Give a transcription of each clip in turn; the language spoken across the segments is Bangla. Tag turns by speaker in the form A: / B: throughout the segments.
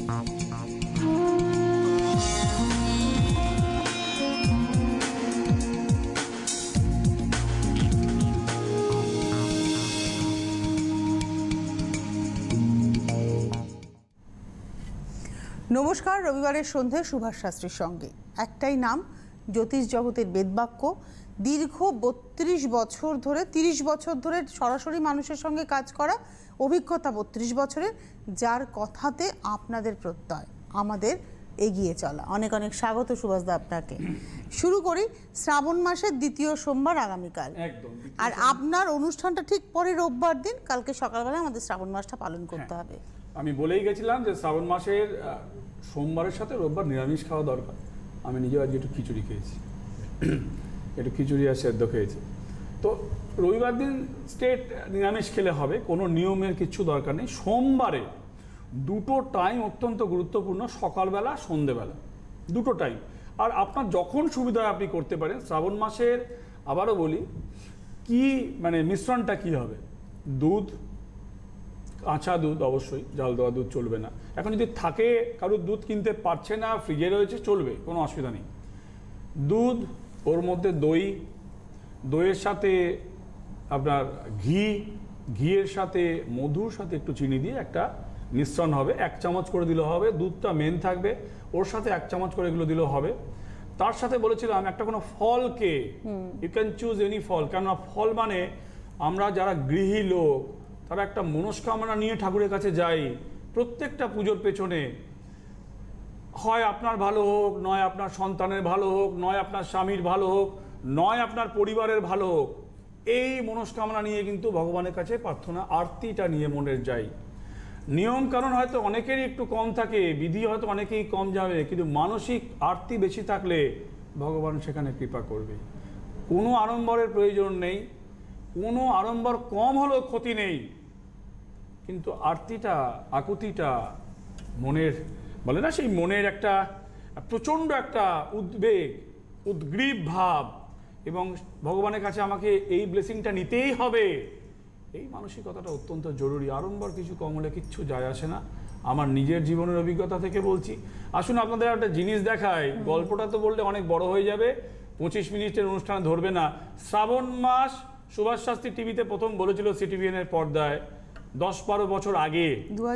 A: নমস্কার, রবিবারের সন্ধে সুভাষ শাস্ত্রীর সঙ্গে। একটাই নাম, জ্যোতিষ জগতের বেদবাক্য। দীর্ঘ ৩২ বছর ধরে, ৩০ বছর ধরে সরাসরি মানুষের সঙ্গে কাজ করা, অভিজ্ঞতা ৩২ বছরের, যার কথাতে আপনাদের প্রত্যয়, আমাদের এগিয়ে চলা। অনেক অনেক স্বাগত সুভাষদা আপনাকে। শুরু করি শ্রাবণ মাসের দ্বিতীয় সোমবার আগামীকাল। আর আপনার অনুষ্ঠানটা ঠিক পরে রোববার দিন, কালকে সকালবেলা আমাদের শ্রাবণ মাসটা পালন করতে হবে।
B: আমি বলেই গেছিলাম যে শ্রাবণ মাসের সোমবারের সাথে রোববার নিরামিষ খাওয়া দরকার। আমি নিজেও আজকে একটু খিচুড়ি খেয়েছি, একটু খিচুড়ি আর সেদ্ধ খেয়েছি। তো রবিবার দিন স্ট্রেট নিরামিষ খেলে হবে, কোনো নিয়মের কিছু দরকার নেই। সোমবারে দুটো টাইম অত্যন্ত গুরুত্বপূর্ণ, সকালবেলা সন্ধেবেলা, দুটো টাইম। আর আপনার যখন সুবিধা হয় আপনি করতে পারেন। শ্রাবণ মাসের আবারও বলি কি মানে মিশ্রণটা কি হবে, দুধ, কাঁচা দুধ, অবশ্যই জাল দেওয়া দুধ চলবে না। এখন যদি থাকে কারোর দুধ কিনতে পারছে না, ফ্রিজে রয়েছে, চলবে, কোনো অসুবিধা নেই। দুধ, ওর মধ্যে দই, দইয়ের সাথে আপনার ঘিয়ের সাথে মধুর সাথে একটু চিনি দিয়ে একটা মিশ্রণ হবে। 1 চামচ করে দিলেও হবে, দুধটা মেন থাকবে, ওর সাথে 1 চামচ করে এগুলো দিলেও হবে। তার সাথে বলেছিলাম একটা কোনো ফলকে, ইউ ক্যান চুজ এনি ফল। কেননা ফল মানে আমরা যারা গৃহী লোক তারা একটা মনস্কামনা নিয়ে ঠাকুরের কাছে যাই প্রত্যেকটা পুজোর পেছনে। হয় আপনার ভালো হোক, নয় আপনার সন্তানের ভালো হোক, নয় আপনার স্বামীর ভালো হোক, নয় আপনার পরিবারের ভালো হোক। এই মনস্কামনা নিয়ে কিন্তু ভগবানের কাছে প্রার্থনা আরতিটা নিয়ে মনের যাই। নিয়ম কারণ হয়তো অনেকেরই একটু কম থাকে, বিধি হয়তো অনেকেই কম যাবে, কিন্তু মানসিক আরতি বেশি থাকলে ভগবান সেখানে কৃপা করবে। কোনো আড়ম্বরের প্রয়োজন নেই, কোনো আড়ম্বর কম হলেও ক্ষতি নেই, কিন্তু আরতিটা, আকুতিটা মনের, বলে না সেই মনের একটা প্রচণ্ড একটা উদ্বেগ, উদ্গ্রীব ভাব, এবং ভগবানের কাছে আমাকে এই ব্লেসিংটা নিতেই হবে, এই মানসিকতাটা অত্যন্ত জরুরি। আড়ম্বর কিছু কম হলে কিচ্ছু যায় আসে না। আমার নিজের জীবনের অভিজ্ঞতা থেকে বলছি। আসুন আপনাদের একটা জিনিস দেখাই, গল্পটা তো বললে অনেক বড় হয়ে যাবে, 25 মিনিটের অনুষ্ঠানে ধরবে না। শ্রাবণ মাস সুভাষ শাস্ত্রী টিভিতে প্রথম বলেছিল CTVN এর পর্দায় 10-12 বছর আগে,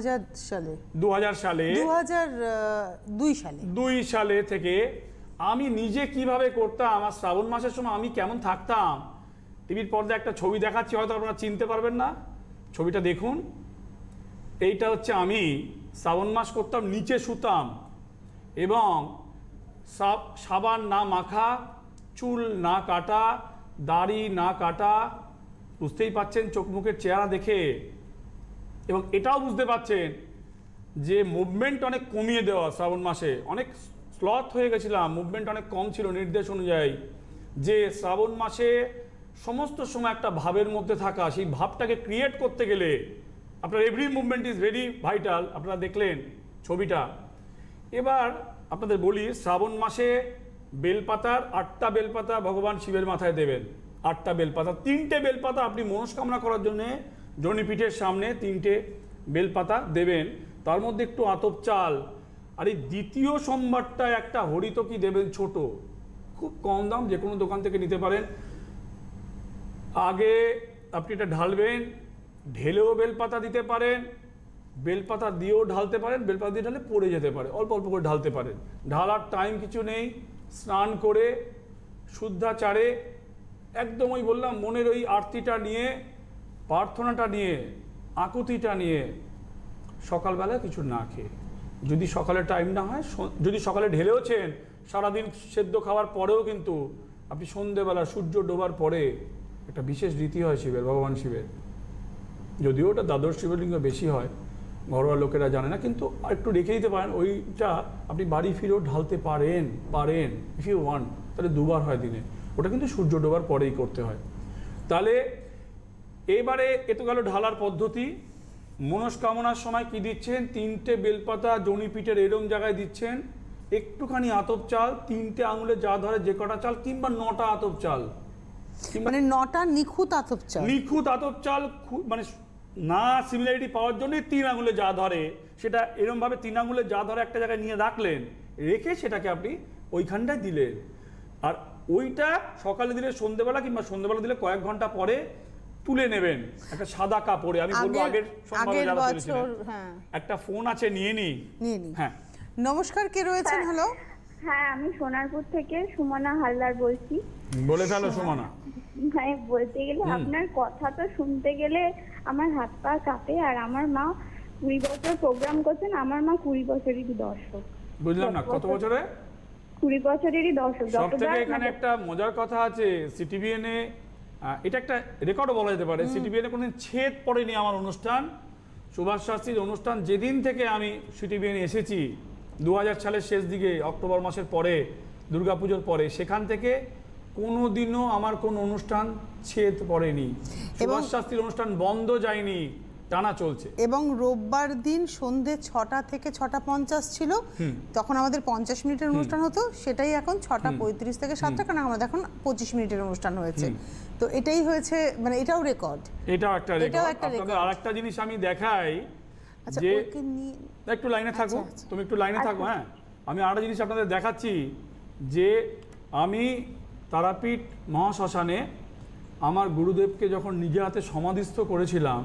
B: 2002 সালে থেকে আমি নিজে কিভাবে করতাম, আর শ্রাবণ মাসের সময় আমি কেমন থাকতাম। টিভির পর্দায় একটা ছবি দেখাচ্ছি, হয়তো আপনারা চিনতে পারবেন না, ছবিটা দেখুন। এইটা হচ্ছে আমি শ্রাবণ মাস করতাম, নিচে শুতাম এবং সাবান না মাখা, চুল না কাটা, দাড়ি না কাটা, বুঝতেই পাচ্ছেন চোখ মুখের চেহারা দেখে। এবং এটাও বুঝতে পাচ্ছেন যে মুভমেন্ট অনেক কমিয়ে দেওয়া। শ্রাবণ মাসে অনেক স্লথ হয়ে গেছিলাম, মুভমেন্ট অনেক কম ছিল নির্দেশ অনুযায়ী। যে শ্রাবণ মাসে সমস্ত সময় একটা ভাবের মধ্যে থাকা, সেই ভাবটাকে ক্রিয়েট করতে গেলে আপনার every movement is very vital. আপনারা দেখলেন ছবিটা। এবার আপনাদের বলি, শ্রাবণ মাসে বেলপাতার 8টা বেলপাতা ভগবান শিবের মাথায় দেবেন। 8টা বেলপাতা, 3টে বেলপাতা আপনি মনস্কামনা করার জন্য জনিপীঠের সামনে 3টে বেলপাতা দেবেন, তার মধ্যে একটু আতপ চাল। আর এই দ্বিতীয় সোমবারটায় একটা হরিতকি দেবেন, ছোট, খুব কম দাম, যে কোনো দোকান থেকে নিতে পারেন। আগে আপনি এটা ঢালবেন, ঢেলেও বেলপাতা দিতে পারেন, বেলপাতা দিয়েও ঢালতে পারেন, বেলপাতা দিয়ে ঢালে পড়ে যেতে পারে, অল্প অল্প করে ঢালতে পারেন। ঢালার টাইম কিছু নেই, স্নান করে শুদ্ধাচারে একদম ওই বললাম মনের ওই আরতিটা নিয়ে, প্রার্থনাটা নিয়ে, আকুতিটা নিয়ে সকালবেলা কিছু না খেয়ে, যদি সকালে টাইম না হয়, যদি সকালে ঢেলেওছেন, সারাদিন সেদ্ধ খাওয়ার পরেও কিন্তু আপনি সন্ধেবেলা সূর্য ডোবার পরে একটা বিশেষ রীতি হয় শিবের, ভগবান শিবের, যদিও ওটা দ্বাদশ শিবলিঙ্গ বেশি হয়, ঘরোয়া লোকেরা জানে না, কিন্তু একটু রেখে দিতে পারেন। ওইটা আপনি বাড়ি ফিরেও ঢালতে পারেন ইফ ইউ ওয়ান্ট, তাহলে 2বার হয় দিনে। ওটা কিন্তু সূর্য ডোবার পরেই করতে হয়। তাহলে এবারে এত গেল ঢালার পদ্ধতি। মনস্কামনার সময় কি দিচ্ছেন, 3টে বেলপাতা জনিপীঠের এরম জায়গায় দিচ্ছেন, একটুখানি আতপ চাল, 3টে আঙুলে যা ধরে যে কটা চাল, কিংবা 9টা আতপ চাল, মানে
A: 9টা নিখুঁত আতপ চাল।
B: নিখুঁত আতপ চাল, মানে না সিমিলারিটি পাওয়ার জন্যই 3 আঙুলে যা ধরে সেটা এরমভাবে 3 আঙুলে যা ধরে একটা জায়গায় নিয়ে রাখলেন, রেখে সেটাকে আপনি ওইখানটায় দিলেন। আর ওইটা সকালে দিলে সন্ধ্যেবেলা, কিংবা সন্ধ্যেবেলা দিলে কয়েক ঘন্টা পরে তুলে নেবেন একটা সাদা কাপড়ে। আমি বলবো আগের একটা ফোন আছে, নিয়ে নি। হ্যাঁ,
A: নমস্কার, কে রয়েছেন? হ্যালো।
C: হ্যাঁ, আমি সোনারপুর থেকে সুমনা হালদার বলছি।
B: বলে ফেলো সুমনা।
C: হ্যাঁ, বলতে গেলে আপনার কথা তো শুনতে গেলে আমার হাত পা কাঁপে। আর আমার মা 20 বছর প্রোগ্রাম করছেন, আমার মা 20 বছরেরই দর্শক।
B: বুঝলাম না, কত বছরে?
C: 20 বছরেরই দর্শক।
B: সবথেকে এখানে একটা মজার কথা আছে, CTVN এ এটা একটা রেকর্ডও বলা যেতে পারে, CTVN এ কোনোদিন ছেদ পড়েনি আমার অনুষ্ঠান। সুভাষ শাস্ত্রীর অনুষ্ঠান যেদিন থেকে আমি CTVN এ এসেছি 2000 সালের শেষ দিকে, অক্টোবর মাসের পরে, দুর্গাপুজোর পরে, সেখান থেকে কোনোদিনও আমার কোনো অনুষ্ঠান ছেদ পড়েনি। সুভাষ শাস্ত্রীর অনুষ্ঠান বন্ধ যায়নি, টানা চলছে। এবং
A: রোববার দিন সন্ধ্যে 6টা থেকে 6:50 ছিল, তখন আমাদের 50 মিনিটের অনুষ্ঠান হতো, সেটাই এখন 6:35 থেকে 7টা, কারণ আমাদের এখন 25 মিনিটের অনুষ্ঠান হয়েছে। তো এটাই হয়েছে, মানে এটাও রেকর্ড।
B: এটাও একটা রেকর্ড। আপনাদের আরেকটা জিনিস আমি দেখাই, যে একটু লাইনে থাকো, তুমি একটু লাইনে থাকো। হ্যাঁ, আমি আরেকটা জিনিস আপনাদের দেখাচ্ছি, যে আমি তারাপীঠ মহাশ্মশানে আমার গুরুদেবকে যখন নিজে হাতে সমাধিস্থ করেছিলাম,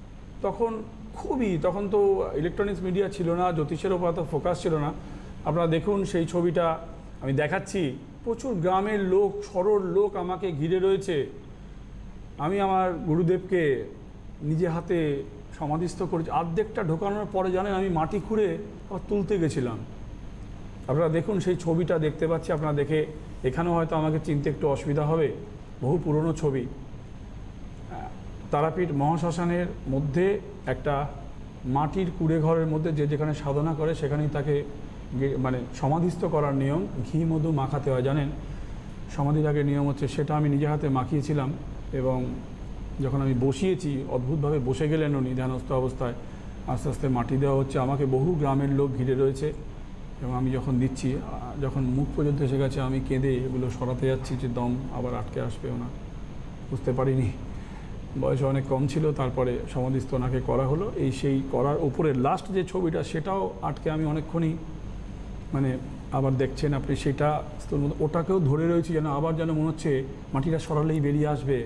B: তখন তো ইলেকট্রনিক্স মিডিয়া ছিল না, জ্যোতিষের উপর এত ফোকাস ছিল না। আপনারা দেখুন সেই ছবিটা আমি দেখাচ্ছি, প্রচুর গ্রামের লোক, সরল লোক আমাকে ঘিরে রয়েছে। আমি আমার গুরুদেবকে নিজে হাতে সমাধিস্থ করেছি। অর্ধেকটা ঢোকানোর পরে জানেন আমি মাটি খুঁড়ে তুলতে গেছিলাম। আপনারা দেখুন সেই ছবিটা দেখতে পাচ্ছি, আপনারা দেখে এখানেও হয়তো আমাকে চিনতে একটু অসুবিধা হবে, বহু পুরনো ছবি। তারাপীঠ মহাশ্মশানের মধ্যে একটা মাটির কুড়ে ঘরের মধ্যে যে যেখানে সাধনা করে সেখানেই তাকে মানে সমাধিস্থ করার নিয়ম, ঘি মধু মাখাতে হয় জানেন, সমাধির আগে নিয়ম হচ্ছে, সেটা আমি নিজে হাতে মাখিয়েছিলাম। এবং যখন আমি বসিয়েছি, অদ্ভুতভাবে বসে গেলেন উনি ধ্যানস্থ অবস্থায়, আস্তে আস্তে মাটি দেওয়া হচ্ছে, আমাকে বহু গ্রামের লোক ঘিরে রয়েছে। এবং আমি যখন দিচ্ছি, যখন মুখ পর্যন্ত এসে গেছে, আমি কেঁদে এগুলো সরাতে যাচ্ছি, যে দম আবার আটকে আসবে না, বুঝতে পারিনি, বয়স অনেক কম ছিল। তারপরে সমাধিস্থ ওনাকে করা হলো। সেই করার উপরে লাস্ট যে ছবিটা, সেটাও আটকে আমি অনেকক্ষণই, মানে আবার দেখছেন আপনি, সেটা ওটাকেও ধরে রয়েছি, যেন আবার যেন মনে হচ্ছে মাটিটা সরালেই বেরিয়ে আসবে।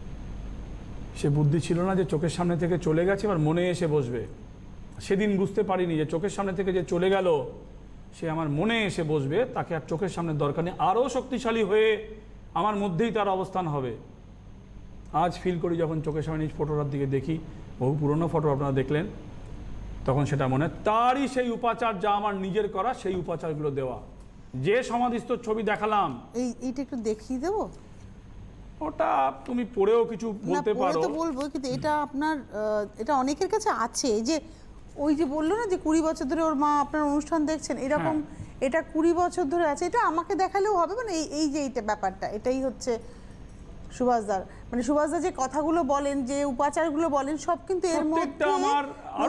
B: সে বুদ্ধি ছিল না যে চোখের সামনে থেকে চলে গেছে, এবার মনে এসে বসবে। সেদিন বুঝতে পারিনি যে চোখের সামনে থেকে যে চলে গেল, সে আমার মনে এসে বসবে, তাকে আর চোখের সামনে দরকার নেই, আরও শক্তিশালী হয়ে আমার মধ্যেই তার অবস্থান হবে। আজ ফিল করি, যখন চোখের সামনে ফটোটার দিকে দেখি, বহু পুরনো ফটো আপনারা দেখলেন, তখন সেটা মনে, তারই সেই উপাচার যা আমার নিজের করা, সেই উপাচারগুলো দেওয়া। যে সমাধিস্থ ছবি দেখালাম,
A: এইটা একটু দেখিয়ে দেবো।
B: ওটা তুমি পড়েও কিছু বলতে পারো।
A: তো বলবো, কিন্তু এটা আপনার, এটা অনেকের কাছে আছে, যে ওই যে বললো না যে 20 বছর ধরে ওর মা আপনার অনুষ্ঠান দেখছেন, এরকম এটা 20 বছর ধরে আছে। এটা আমাকে দেখালেও হবে, মানে এই যে এইটা ব্যাপারটা, এটাই হচ্ছে সুভাষদার, মানে সুভাষদা যে কথাগুলো বলেন, যে উপাচারগুলো বলেন, সব কিন্তু এর মধ্যে আমার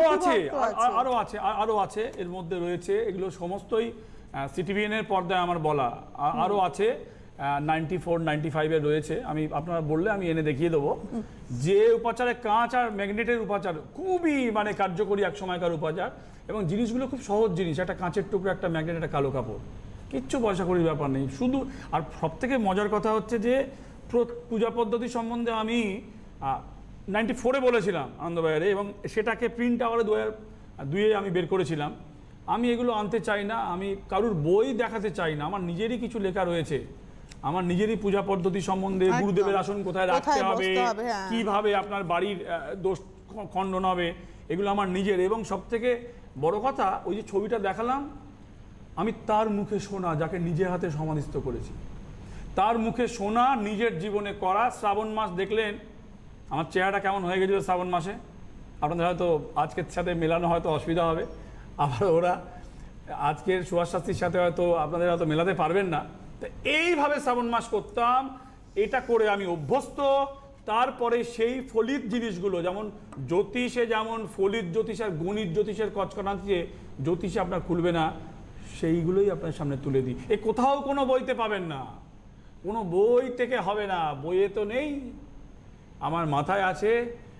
B: আরো আছে এর মধ্যে রয়েছে। এগুলো সমস্তই CTVN এর পর্দায় আমার বলা, আরো আছে 94, 95 এর রয়েছে। আমি আপনারা বললে আমি এনে দেখিয়ে দেবো। যে উপাচারে কাঁচ আর ম্যাগনেটের উপাচার খুবই মানে কার্যকরী এক সময়কার উপাচার, এবং জিনিসগুলো খুব সহজ জিনিস, একটা কাঁচের টুকরো, একটা ম্যাগনেট, একটা কালো কাপড়, কিচ্ছু পয়সা করির ব্যাপার নেই শুধু। আর সব থেকে মজার কথা হচ্ছে যে পূজা পদ্ধতি সম্বন্ধে আমি 94-এ বলেছিলাম আনন্দবাজারে, এবং সেটাকে প্রিন্ট আওয়ারে 2002-এ আমি বের করেছিলাম। আমি এগুলো আনতে চাই না, আমি কারুর বই দেখাতে চাই না, আমার নিজেরই কিছু লেখা রয়েছে, আমার নিজেরই পূজা পদ্ধতি সম্বন্ধে, গুরুদেবের আসন কোথায় রাখতে হবে, কিভাবে আপনার বাড়ির দোষ খণ্ডন হবে, এগুলো আমার নিজের। এবং সবথেকে বড় কথা, ওই যে ছবিটা দেখালাম, আমি তার মুখে শোনা, যাকে নিজের হাতে সমাধিস্থ করেছি, তার মুখে শোনা, নিজের জীবনে করা। শ্রাবণ মাস দেখলেন আমার চেহারাটা কেমন হয়ে গেছিল শ্রাবণ মাসে, আপনাদের হয়তো আজকের সাথে মেলানো হয়তো অসুবিধা হবে, আবার ওরা আজকের সুভাষ শাস্ত্রীর সাথে হয়তো আপনাদের হয়তো মেলাতে পারবেন না। তো এইভাবে শ্রাবণ মাস করতাম, এটা করে আমি অভ্যস্ত। তারপরে সেই ফলিত জিনিসগুলো, যেমন জ্যোতিষে যেমন ফলিত জ্যোতিষ আর গণিত জ্যোতিষের কচকনাতে জ্যোতিষে আপনার খুলবে না, সেইগুলোই আপনার সামনে তুলে দিই। এ কোথাও কোনো বইতে পাবেন না, কোনো বই থেকে হবে না, বইয়ে তো নেই, আমার মাথায় আছে।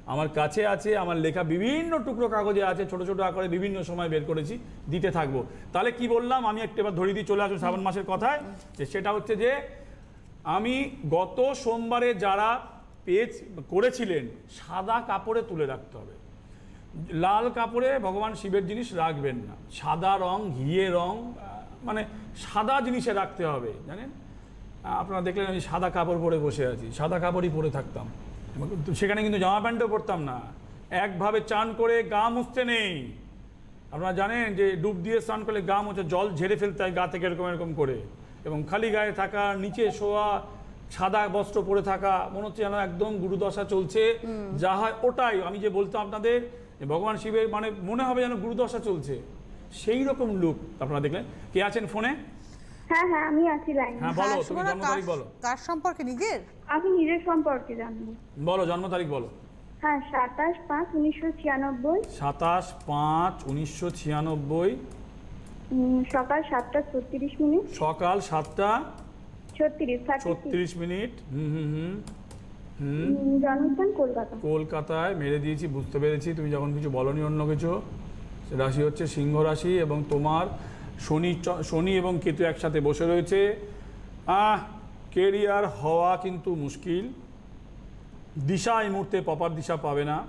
B: আমার কাছে আছে, আমার লেখা বিভিন্ন টুকরো কাগজে আছে, ছোট ছোট আকারে বিভিন্ন সময় বের করেছি, দিতে থাকবো। তাহলে কি বললাম, আমি একটু এবার ধরিয়ে দিয়ে চলে আসুন শ্রাবণ মাসের কথায়, যে সেটা হচ্ছে যে আমি গত সোমবারে যারা পেজ করেছিলেন সাদা কাপড়ে তুলে রাখতে হবে, লাল কাপড়ে ভগবান শিবের জিনিস রাখবেন না, সাদা রং, ঘিয়ে রং, মানে সাদা জিনিসে রাখতে হবে। জানেন, আপনারা দেখলেন আমি সাদা কাপড় পরে বসে আছি, সাদা কাপড়ই পরে থাকতাম, সেখানে কিন্তু জামা প্যান্টও পরতাম না। একভাবে চান করে গা মুছতে নেই, আপনারা জানেন যে ডুব দিয়ে স্নান করলে গা মুছে জল ঝেড়ে ফেলতে হয় গা থেকে এরকম এরকম করে, এবং খালি গায়ে থাকা, নিচে শোয়া, সাদা বস্ত্র পরে থাকা, মনে হচ্ছে যেন একদম গুরুদশা চলছে, যা হয় ওটাই। আমি যে বলতাম আপনাদের ভগবান শিবের মানে মনে হবে যেন গুরুদশা চলছে, সেই রকম লুক আপনারা দেখলেন। কে আছেন ফোনে?
C: হ্যাঁ হ্যাঁ আমি আছি লাইনে।
B: হ্যাঁ বলো, তুমি জন্ম তারিখ বলো।
A: কার সম্পর্কে? নিজের?
C: আমি নিজের সম্পর্কে জানবো।
B: বলো জন্ম তারিখ বলো।
C: হ্যাঁ 27/5/1996।
B: 27/5/1996।
C: সকাল 7:36।
B: সকাল
C: 7:36
B: মিনিট।
C: জন্মস্থান কলকাতা।
B: কলকাতায় মেরে দিয়েছি, বুঝতে পেরেছি তুমি যখন কিছু বলনি অন্য কিছু। রাশি হচ্ছে সিংহ রাশি, এবং তোমার শনি এবং কেতু একসাথে বসে রয়েছে। কেরিয়ার হওয়া কিন্তু মুশকিল, দিশা এই মুহূর্তে প্রপার দিশা পাবে না।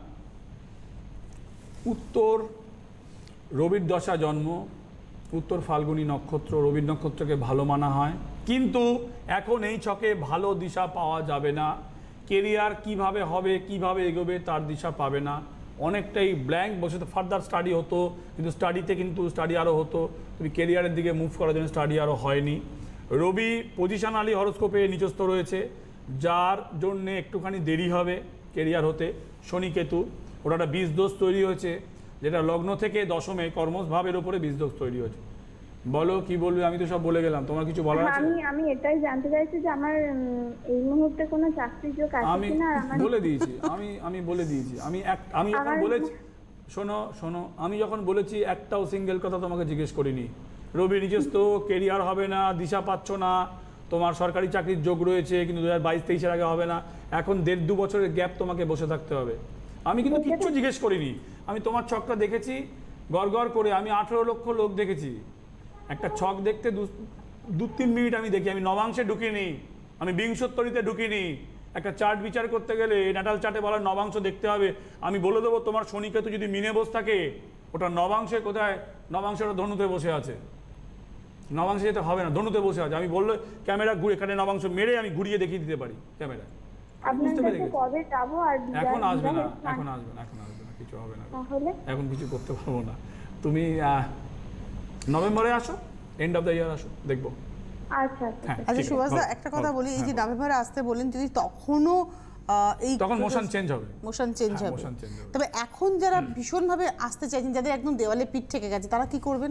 B: উত্তর রবির দশা জন্ম, উত্তর ফাল্গুনী নক্ষত্র, রবির নক্ষত্রকে ভালো মানা হয়, কিন্তু এখন এই ছকে ভালো দিশা পাওয়া যাবে না। কেরিয়ার কিভাবে হবে, কিভাবে এগোবে তার দিশা পাবে না, অনেকটাই ব্ল্যাঙ্ক বসে। তো ফার্দার স্টাডি হতো, কিন্তু স্টাডি আরও হতো, তুমি কেরিয়ারের দিকে মুভ করার জন্য স্টাডি আরও হয়নি। রবি পজিশনালি হরোস্কোপে নিচস্থ রয়েছে, যার জন্যে একটুখানি দেরি হবে কেরিয়ার হতে। শনি কেতু ওটা একটা বীজ দোষ তৈরি হয়েছে, যেটা লগ্ন থেকে দশমে কর্মভাবের ওপরে বীজ দোষ তৈরি হয়েছে। বলো কি বলবে, আমি তো সব বলে গেলাম, তোমার কিছু বলার আছে?
C: আমি এটাই জানতে চাইছি যে আমার এই মুহূর্তে কোনো চাকরির যোগ আছে কিনা।
B: আমি বলে দিয়েছি, আমি বলে দিয়েছি, আমি যখন বলেছি, শোনো আমি যখন বলেছি একটাও সিঙ্গেল কথা তোমাকে জিজ্ঞেস করিনি। রবি নিজস্ব কেরিয়ার হবে না, দিশা পাচ্ছ না, তোমার সরকারি চাকরির যোগ রয়েছে, কিন্তু 2022-23-এর আগে হবে না, এখন 1.5-2 বছরের গ্যাপ তোমাকে বসে থাকতে হবে। আমি কিন্তু কিচ্ছু জিজ্ঞেস করিনি, আমি তোমার ছকটা দেখেছি গড় করে, আমি 18 লক্ষ লোক দেখেছি। একটা ছক দেখতে 2-3 মিনিট আমি দেখি, আমি নবাংশে ঢুকিনি, আমি বিংশোত্তরীতে ঢুকিনি। একটা চার্ট বিচার করতে গেলে ন্যাটাল চার্টে বলা নবাংশ দেখতে হবে। আমি বলে দেবো তোমার শনি কেতু যদি মিনে বসে থাকে, ওটা নবাংশে কোথায়, নবাংশটা ধনুতে বসে আছে, নবাংশে যেতে হবে না, ধনুতে বসে আছে। আমি বললে ক্যামেরা ঘুরে এখানে নবাংশ মেরে আমি ঘুরিয়ে দেখিয়ে দিতে পারি ক্যামেরা। বুঝতে পেরে গেছি। এখন আসবে না, কিছু হবে না, এখন কিছু করতে পারবো না। তুমি নভেম্বরে আসো, এন্ড অফ দ্য ইয়ার আসো, দেখবো।
C: আচ্ছা
A: সুভাষদা, একটা কথা বলি, এই যে নভেম্বরে আসতে বলেন, যদি তখনও
B: তখন মোশন চেঞ্জ হবে,
A: তবে এখন যারা ভীষণভাবে আসতে চাইছেন, যাদের একদম দেওয়ালে পিঠ থেকে গেছে, তারা কি করবেন?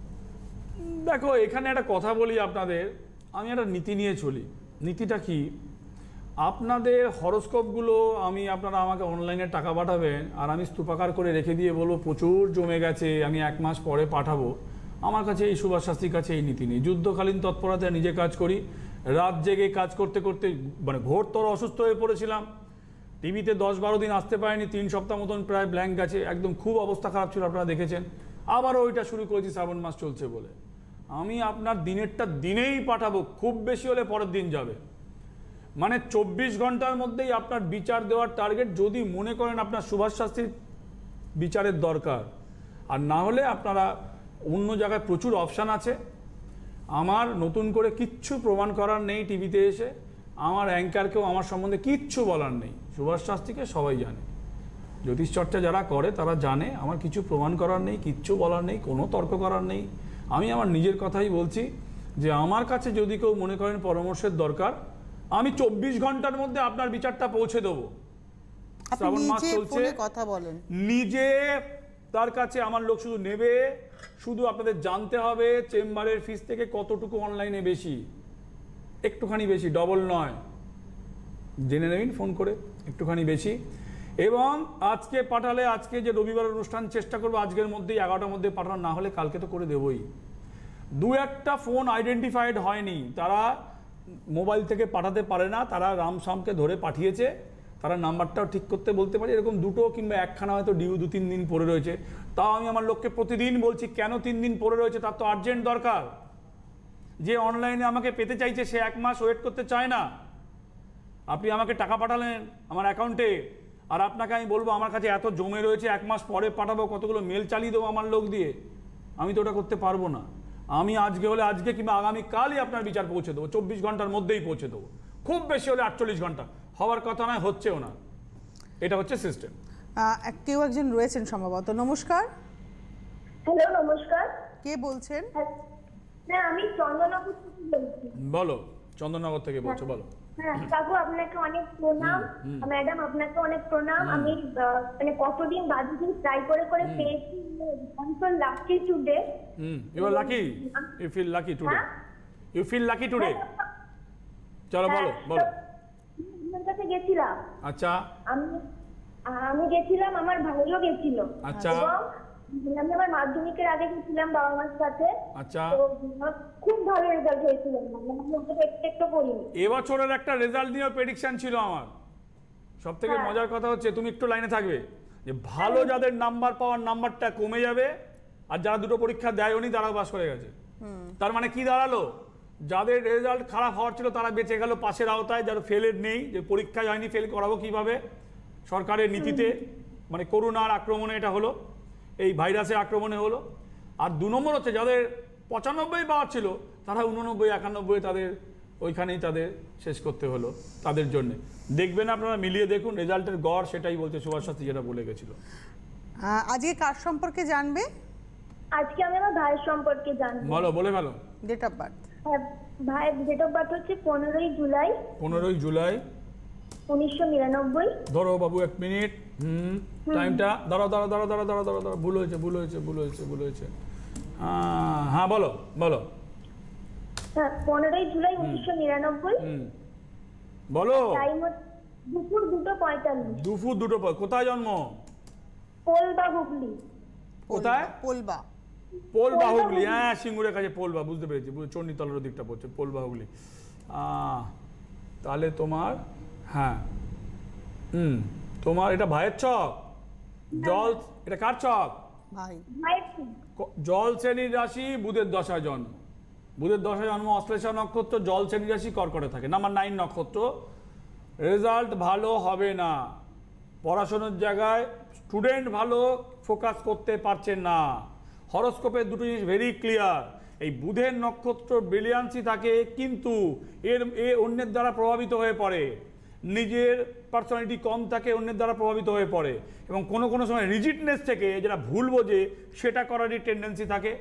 B: দেখো এখানে একটা কথা বলি আপনাদের, আমি একটা নীতি নিয়ে চলি। নীতিটা কি, আপনাদের হরোস্কোপগুলো আপনারা আমাকে অনলাইনে টাকা পাঠাবেন, আর আমি স্তূপাকার করে রেখে দিয়ে বলবো প্রচুর জমে গেছে, আমি 1 মাস পরে পাঠাবো। আমার কাছে এই সুভাষ শাস্ত্রীর কাছে এই নীতি নেই। যুদ্ধকালীন তৎপরতায় নিজে কাজ করি, রাত জেগে কাজ করতে করতে মানে ঘোরতর অসুস্থ হয়ে পড়েছিলাম, টিভিতে 10-12 দিন আসতে পারিনি, 3 সপ্তাহ মতন প্রায় ব্ল্যাঙ্ক গেছে, একদম খুব অবস্থা খারাপ ছিল, আপনারা দেখেছেন। আবারও ওইটা শুরু করেছি শ্রাবণ মাস চলছে বলে। আমি আপনার দিনেরটা দিনেই পাঠাবো, খুব বেশি হলে পরের দিন যাবে, মানে 24 ঘন্টার মধ্যেই আপনার বিচার দেওয়ার টার্গেট, যদি মনে করেন আপনার সুভাষ শাস্ত্রীর বিচারের দরকার। আর না হলে আপনারা অন্য জায়গায় প্রচুর অপশান আছে। আমার নতুন করে কিচ্ছু প্রমাণ করার নেই টিভিতে এসে, আমার অ্যাঙ্কারকেও আমার সম্বন্ধে কিচ্ছু বলার নেই। সুভাষ শাস্ত্রীকে সবাই জানে, জ্যোতিষ চর্চা যারা করে তারা জানে, আমার কিছু প্রমাণ করার নেই, কিচ্ছু বলার নেই, কোনো তর্ক করার নেই। আমি আমার নিজের কথাই বলছি, যে আমার কাছে যদি কেউ মনে করেন পরামর্শের দরকার, আমি 24 ঘন্টার মধ্যে আপনার বিচারটা পৌঁছে দেবো। শ্রাবণ মাস চলছে,
A: কথা বলেন,
B: নিজে তার কাছে আমার লোক শুধু নেবে, শুধু আপনাদের জানতে হবে চেম্বারের ফিস থেকে কতটুকু অনলাইনে বেশি, একটুখানি বেশি, ডবল নয়, জেনে নেবেন ফোন করে, একটুখানি বেশি। এবং আজকে পাঠালে, আজকে যে রবিবার অনুষ্ঠান চেষ্টা করবো আজকের মধ্যেই 11টার মধ্যে পাঠানো, না হলে কালকে তো করে দেবই। 2-1টা ফোন আইডেন্টিফাইড হয়নি, তারা মোবাইল থেকে পাঠাতে পারে না, তারা রামশ্যামকে ধরে পাঠিয়েছে, তারা নাম্বারটাও ঠিক করতে বলতে পারে। এরকম দুটো কিংবা একখানা হয়তো ডিউ 2-3 দিন পড়ে রয়েছে, তাও আমি আমার লোককে প্রতিদিন বলছি কেন 3 দিন পড়ে রয়েছে, তার তো আর্জেন্ট দরকার। যে অনলাইনে আমাকে পেতে চাইছে সে 1 মাস ওয়েট করতে চায় না। আপনি আমাকে টাকা পাঠালেন আমার অ্যাকাউন্টে, আর আপনাকে আমি বলবো আমার কাছে এত জমে রয়েছে 1 মাস পরে পাঠাবো, কতগুলো মেল চালিয়ে দেবো আমার লোক দিয়ে, আমি তো ওটা করতে পারবো না। আমি আজকে হলে আজকে কিংবা আগামীকালই আপনার বিচার পৌঁছে দেবো, 24 ঘন্টার মধ্যেই পৌঁছে দেবো, খুব বেশি হলে 48 ঘন্টা, হওয়ার কথা নয়, হচ্ছেও না। এটা হচ্ছে সিস্টেম।
A: কেউ একজন রয়েছেন সম্ভবত। নমস্কার।
C: হ্যালো, নমস্কার।
A: কে বলছেন?
C: হ্যাঁ, আমি চন্দননগর থেকে বলছি।
B: বলো, চন্দননগর থেকে বলছো, বলো।
C: হ্যাঁ কাকু, আপনাকে অনেক প্রণাম। ম্যাডাম, আপনাকে অনেক প্রণাম। আমি মানে কতদিন বাদে ট্রাই করে করে পেয়েছি। Lucky today.
B: You are lucky, you feel lucky today, you feel lucky today. চলো বলো বলো।
C: আপনার কাছে গেছিলাম।
B: আচ্ছা।
C: আমি গেছিলাম, আমার ভাইও গেছিল।
B: আচ্ছা।
C: আমি আমার মাধ্যমিকের আগে গেছিলাম বাবা মার সাথে।
B: আচ্ছা।
C: খুব ভালো রেজাল্ট হয়েছিল, আমি এক্সপেক্টও করিনি।
B: এবছরের একটা রেজাল্ট নিয়ে প্রেডিকশন ছিল আমার। সব থেকে মজার কথা হচ্ছে, তুমি একটু লাইনে থাকবে, যে ভালো যাদের নাম্বার পাওয়ার নাম্বারটা কমে যাবে, আর যারা দুটো পরীক্ষা দেয়নি তারাও পাস করে গেছে। তার মানে কি দাঁড়ালো, যাদের রেজাল্ট খারাপ হওয়ার ছিল তারা বেঁচে গেল পাশের আওতায়, যারা ফেলের নেই, যে পরীক্ষা হয়নি ফেল করাবো কিভাবে, সরকারের নীতিতে, মানে করোনার আক্রমণে এটা হলো, এই ভাইরাসের আক্রমণে হলো। আর 2 নম্বর হচ্ছে যাদের 95 পাওয়ার ছিল তারা 89, 91 তাদের ওইখানেই তাদের শেষ করতে হলো তাদের জন্য। দেখবেন আপনারা মিলিয়ে দেখুন রেজাল্টের গড়, সেটাই বলছে সুভাষ শাস্ত্রী যেটা বলে গেছিল।
A: আজকে কার সম্পর্কে জানবে?
C: আজকে আমি আমার ভাইয়ের সম্পর্কে জানবো।
B: বলো, বলে ভালো।
A: Date of birth?
C: ভাইয়ের ডেট অফ বার্থ হচ্ছে 15ই জুলাই।
B: 15ই জুলাই
C: 1999।
B: ধরো বাবু 1 মিনিট। টাইমটা দাঁড়াও দাঁড়াও দাঁড়াও দাঁড়াও দাঁড়াও দাঁড়াও দাঁড়াও, ভুল হয়েছে ভুল হয়েছে ভুল হয়েছে ভুল হয়েছে। হ্যাঁ বলো বলো।
C: হ্যাঁ, 15ই জুলাই 1999।
B: বলো।
C: টাইম দুপুর 2:45।
B: দুপুর 2:45। কোথায় জন্ম?
C: পোলবা, হুগলি।
B: কোথায়?
A: পোলবা।
B: পোলবা হুগলি, হ্যাঁ সিঙ্গুরের কাছে পোলবা, বুঝতে পেরেছি, চণ্ডীতলার দিকটা পড়ছে পোলবা হুগলি। তাহলে তোমার, হ্যাঁ তোমার এটা ভাইয়ের ছক, জল, এটা কার ছক?
A: ভাই।
B: জল শ্রেণীর রাশি, বুধের দশায় জন্ম। বুধের দশায় জন্ম, অশ্লেষা নক্ষত্র, জল শ্রেণীর রাশি, কর্কটে থাকে, নাম্বার 9 নক্ষত্র। রেজাল্ট ভালো হবে না, পড়াশোনার জায়গায় স্টুডেন্ট ভালো ফোকাস করতে পারছে না। হরোস্কোপের দুটো জিনিস ভেরি ক্লিয়ার, এই বুধের নক্ষত্র ব্রিলিয়ান্সি থাকে, কিন্তু এ অন্যের দ্বারা প্রভাবিত হয়ে পড়ে, নিজের পার্সোনালিটি কম থাকে, অন্যের দ্বারা প্রভাবিত হয়ে পড়ে, এবং কোনো কোনো সময় রিজিডনেস থেকে যেটা ভুল বোঝে সেটা করারই টেন্ডেন্সি থাকে।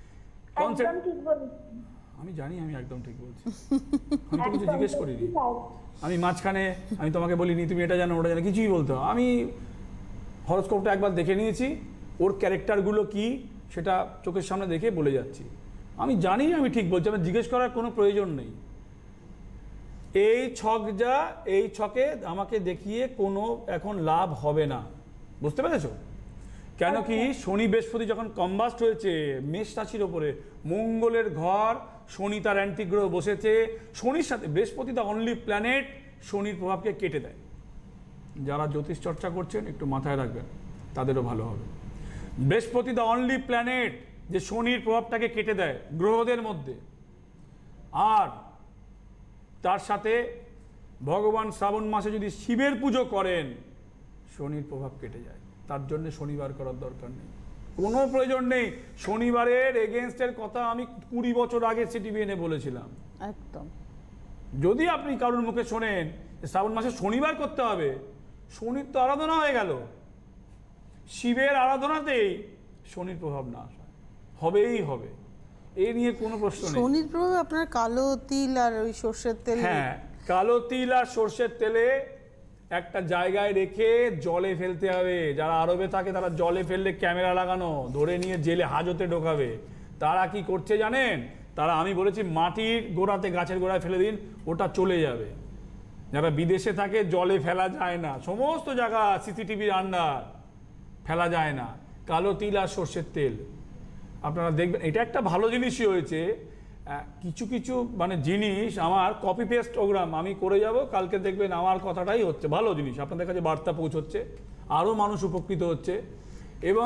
B: আমি জানি আমি একদম ঠিক বলছি, আমি তো কিছু জিজ্ঞেস করিনি, আমি মাঝখানে আমি তোমাকে বলিনি তুমি এটা জানো ওটা জানো, কিছুই বলতে হবে। আমি হরোস্কোপটা একবার দেখে নিয়েছি, ওর ক্যারেক্টারগুলো কি সেটা চোখের সামনে দেখে বলে যাচ্ছি। আমি জানি আমি ঠিক বলছি, আমার জিজ্ঞেস করার কোনো প্রয়োজন নেই। এই ছক যা, এই ছকে আমাকে দেখিয়ে কোনো এখন লাভ হবে না, বুঝতে পেরেছো? কেন কি শনি বৃহস্পতি যখন কম্বাস্ট হয়েছে মেষ রাশির ওপরে, মঙ্গলের ঘর, শনি তার অ্যান্টিগ্রহ বসেছে, শনির সাথে বৃহস্পতি দ্য অনলি প্ল্যানেট শনির প্রভাবকে কেটে দেয়। যারা জ্যোতিষ চর্চা করছেন একটু মাথায় রাখবেন, তাদেরও ভালো হবে। বৃহস্পতি দ্য অনলি প্ল্যানেট যে শনির প্রভাবটাকে কেটে দেয় গ্রহদের মধ্যে, আর তার সাথে ভগবান শ্রাবণ মাসে যদি শিবের পুজো করেন শনির প্রভাব কেটে যায়। তার জন্য শনিবার করার দরকার নেই, কোনো প্রয়োজন নেই। শনিবারের এগেনস্টের কথা আমি 20 বছর আগে CTVN-এ বলেছিলাম।
A: একদম।
B: যদি আপনি কারোর মুখে শোনেন শ্রাবণ মাসে শনিবার করতে হবে, শনির তো আরাধনা হয়ে গেল, শিবের আরাধনাতেই শনির প্রভাব না আসা হবেই হবে, এ নিয়ে কোনো প্রশ্ন নেই।
A: শনির প্রভাবে আপনার কালো তিল আর ওই সর্ষের তেল,
B: হ্যাঁ কালো তিল আর সর্ষের তেলে একটা জায়গায় রেখে জলে ফেলতে হবে। যারা আরবে থাকে তারা জলে ফেললে ক্যামেরা লাগানো ধরে নিয়ে জেলে হাজতে ঢোকাবে। তারা কি করছে জানেন? তারা, আমি বলেছি মাটির গোড়াতে, গাছের গোড়ায় ফেলে দিন, ওটা চলে যাবে। যারা বিদেশে থাকে জলে ফেলা যায় না, সমস্ত জায়গা CCTVর আন্ডার, ফেলা যায় না। কালো তিল আর সর্ষের তেল আপনারা দেখবেন, এটা একটা ভালো জিনিসই হয়েছে কিছু কিছু মানে জিনিস আমার কপি পেস্ট প্রোগ্রাম আমি করে যাব, কালকে দেখবেন আমার কথাটাই হচ্ছে, ভালো জিনিস আপনাদের কাছে বার্তা পৌঁছচ্ছে, আরও মানুষ উপকৃত হচ্ছে। এবং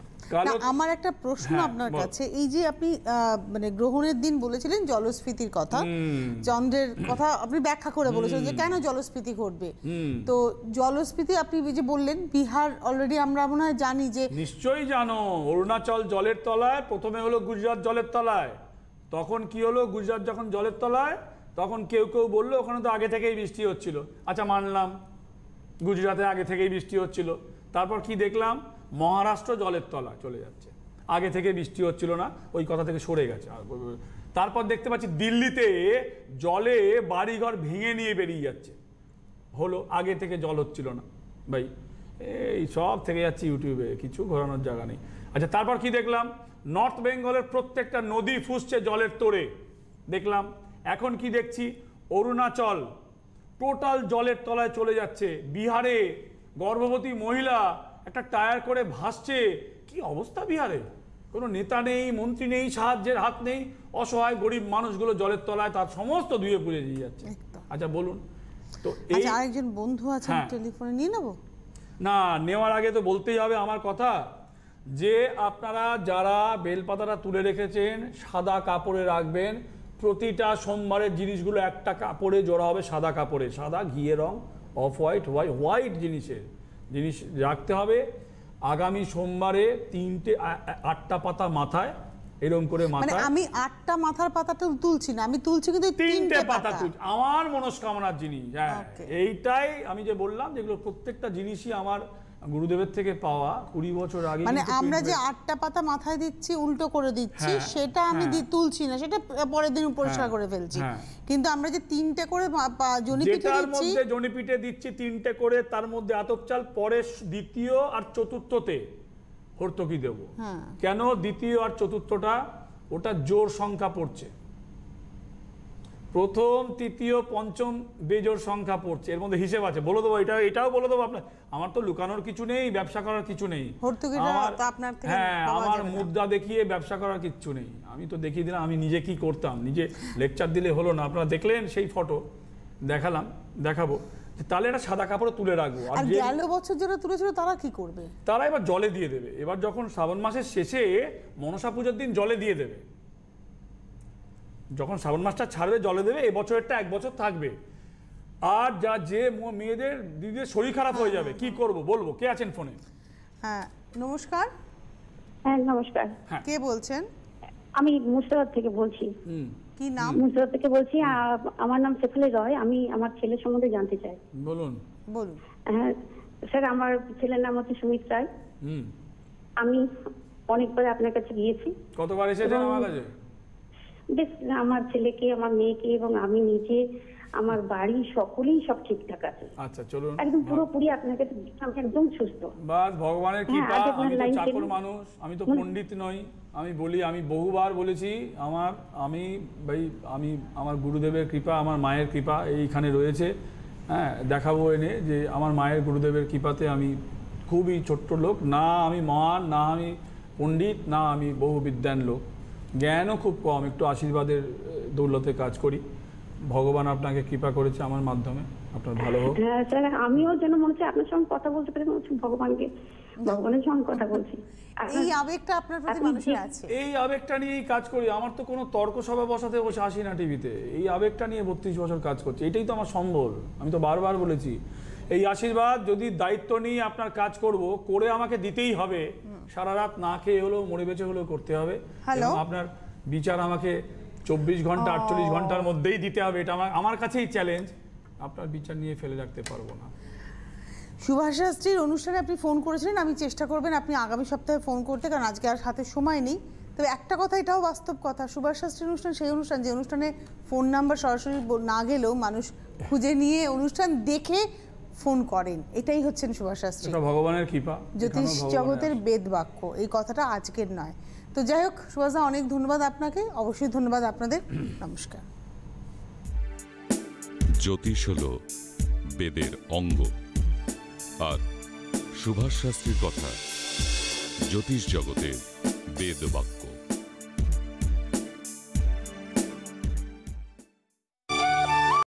A: আমার একটা প্রশ্ন আপনার কাছে, এই যে আপনি মানে গ্রহণের দিন বলেছিলেন জলস্ফীতির কথা, চন্দ্রের কথা আপনি ব্যাখ্যা করে বলেছিলেন যে কেন জলস্ফীতি ঘটবে, তো জলস্ফীতি আপনি যে বললেন বিহার অলরেডি আমরা মনে হয় জানি যে,
B: নিশ্চয়ই জানো, অরুণাচল জলের তলায়, প্রথমে হলো গুজরাট জলের তলায়, তখন কি হলো গুজরাট যখন জলের তলায় তখন কেউ কেউ বললো ওখানে তো আগে থেকেই বৃষ্টি হচ্ছিল, আচ্ছা মানলাম গুজরাটে আগে থেকেই বৃষ্টি হচ্ছিল, তারপর কি দেখলাম মহারাষ্ট্র জলের তলায় চলে যাচ্ছে, আগে থেকে বৃষ্টি হচ্ছিল না, ওই কথা থেকে সরে গেছে। তারপর দেখতে পাচ্ছি দিল্লিতে জলে বাড়িঘর ভেঙে নিয়ে বেরিয়ে যাচ্ছে, হলো আগে থেকে জল হচ্ছিল না। ভাই এই সব থেকে যাচ্ছে ইউটিউবে, কিছু ঘোরানোর জায়গা নেই। আচ্ছা তারপর কি দেখলাম নর্থ বেঙ্গলের প্রত্যেকটা নদী ফুসছে জলের তোড়ে দেখলাম। এখন কি দেখছি অরুণাচল টোটাল জলের তলায় চলে যাচ্ছে, বিহারে গর্ভবতী মহিলা একটা টায়ার করে ভাসছে, কি অবস্থা বিহারে, কোনো নেতা নেই, মন্ত্রী নেই, সাহায্যের হাত নেই, অসহায় গরিব মানুষগুলো জলের তলায় তার সমস্ত ধুয়ে পুড়ে দিয়ে যাচ্ছে। আচ্ছা বলুন তো, এই
A: আরেকজন বন্ধু আছেন টেলিফোনে, নিয়ে নেব
B: না, নেওয়ার আগে তো বলতেই হবে আমার কথা, যে আপনারা যারা বেলপাতাটা তুলে রেখেছেন সাদা কাপড়ে রাখবেন, প্রতিটা সোমবারের জিনিসগুলো একটা কাপড়ে জোড়া হবে, সাদা কাপড়ে, সাদা ঘিয়ে রং, অফ হোয়াইট, হোয়াইট জিনিস রাখতে হবে। আগামী সোমবারে 8টা পাতা মাথায় এরকম করে মাথায়,
A: আমি 8টা মাথার পাতাটা তুলছি না, আমি তুলছি কিন্তু 3টে পাতা তুলছি,
B: আমার মনস্কামনার জিনিস। হ্যাঁ এইটাই আমি যে বললাম, যেগুলো প্রত্যেকটা জিনিসই আমার গুরুদেবের থেকে পাওয়া 20 বছর আগে।
A: মানে আমরা যে 8টা পাতা মাথায় দিচ্ছি উল্টো করে দিচ্ছি, সেটা আমি তুলছি না, সেটা পরের দিন পরিষ্কার করে ফেলছি, কিন্তু আমরা যে 3টে করে জনিপিঠে দিচ্ছি,
B: মধ্যে জনিপিঠে দিচ্ছি 3টে করে, তার মধ্যে আতপ চাল, পরে দ্বিতীয় আর চতুর্থতে হর্তকি দেব। কেন দ্বিতীয় আর চতুর্থটা, ওটা জোর সংখ্যা পড়ছে, প্রথম তৃতীয় পঞ্চম বেজোর সংখ্যা পড়ছে, এর মধ্যে হিসেব আছে, বলে দেবো, এটাও বলে দেবো আপনার, আমার তো লুকানোর কিছু নেই, ব্যবসা করার কিছু নেই, আমার মুদ্রা দেখিয়ে ব্যবসা করার কিছু নেই, আমি তো দেখিয়ে দিলাম আমি নিজে কি করতাম, নিজে লেকচার দিলে হলো না, আপনারা দেখলেন সেই ফটো দেখালাম, দেখাবো, তাহলে এটা সাদা কাপড়ে তুলে রাখবো।
A: আর গেল বছর যারা তুলেছিল তারা কি করবে,
B: তারা এবার জলে দিয়ে দেবে, এবার যখন শ্রাবণ মাসের শেষে মনসা পুজোর দিন জলে দিয়ে দেবে, যখন শ্রাবণ মাসটা ছাড়বে জলে দেবে, এবছরেরটা 1 বছর থাকবে। আর যে মেয়েদের দিদিদের শরীর খারাপ হয়ে যাবে, কি করব বলবো, কে আছেন ফোনে?
A: হ্যাঁ নমস্কার।
C: হ্যাঁ নমস্কার,
A: কে বলছেন?
C: আমি মুর্শিদাবাদ থেকে বলছি।
A: কি নাম?
C: মুর্শিদাবাদ থেকে বলছি, আমার নাম শেফালি রয়, আমি আমার ছেলের সম্বন্ধে জানতে চাই।
B: বলুন।
C: হ্যাঁ স্যার, আমার ছেলের নাম হচ্ছে সুমিত রায়। আমি অনেকবার আপনার কাছে গিয়েছি।
B: কতবার এসেছেন আমার কাছে?
C: বেশ, আমার ছেলেকে, আমার মেয়েকে এবং আমি নিজে, আমার বাড়ি সকলেই সব ঠিকঠাক আছে।
B: আচ্ছা চলুন,
C: একদম পুরোপুরি আপনাকে একদম সুস্থ।
B: বাস ভগবানের কৃপা। আমি তো চাকর মানুষ, আমি তো পণ্ডিত নই। আমি বলি, আমি বহুবার বলেছি, আমার গুরুদেবের কৃপা, আমার মায়ের কৃপা এইখানে রয়েছে। হ্যাঁ দেখাবো এনে যে আমার মায়ের গুরুদেবের কৃপাতে আমি খুবই ছোট্ট লোক, না আমি মহান, না আমি পণ্ডিত, না আমি বহু বিদ্যান লোক, জ্ঞানও খুব কম, একটু আশীর্বাদের দৌলতে কাজ করি। ভগবান আপনাকে কৃপা করেছে আমার মাধ্যমে, আপনার ভালো হোক।
C: হ্যাঁ স্যার, আমিও যেন মনে হচ্ছে আপনার সঙ্গে কথা বলতে পেরে মনে হচ্ছে ভগবানের সঙ্গে কথা বলছি।
A: এই আবেগটা আপনার প্রতি মানুষের আছে,
B: এই আবেগটা নিয়েই কাজ করি। আমার তো কোনো তর্ক সভা বসাতে বসে আসি না টিভিতে, এই আবেগটা নিয়ে 32 বছর কাজ করছি, এটাই তো আমার সম্বল। আমি তো বারবার বলেছি, এই আশীর্বাদ যদি দায়িত্ব নিয়ে আপনার কাজ করব, করে আমাকে দিতেই হবে, সারা রাত না খেয়ে হলেও মরে বেঁচে হলেও করতে হবে। আপনার বিচার আমাকে 24 ঘন্টা 48 ঘন্টার মধ্যেই দিতে হবে, এটা আমার কাছেই চ্যালেঞ্জ। আপনার বিচার নিয়ে ফেলে রাখতে পারবো না।
A: সুভাষ শাস্ত্রীর অনুষ্ঠানে আপনি ফোন করেছিলেন, আমি চেষ্টা করবেন আপনি আগামী সপ্তাহে ফোন করতে, কারণ আজকে আর হাতে সময় নেই। তবে একটা কথা, এটাও বাস্তব কথা, সুভাষ শাস্ত্রীর অনুষ্ঠান সেই অনুষ্ঠান যে অনুষ্ঠানে ফোন নাম্বার সরাসরি না গেলেও মানুষ খুঁজে নিয়ে অনুষ্ঠান দেখে ফোন করেন, এটাই হচ্ছেন সুভাষ শাস্ত্রী,
B: ভগবানের কৃপা,
A: জ্যোতিষ জগতের বেদ বাক্য। এই কথাটা আজকের নয়। তো যাই হোক সুভাষদা, অনেক ধন্যবাদ আপনাকে, অবশ্যই ধন্যবাদ আপনাদের। নমস্কার।
D: জ্যোতিষ হলো বেদের অঙ্গ, আর সুভাষ শাস্ত্রীর কথা জ্যোতিষ জগতের বেদ বাক্য।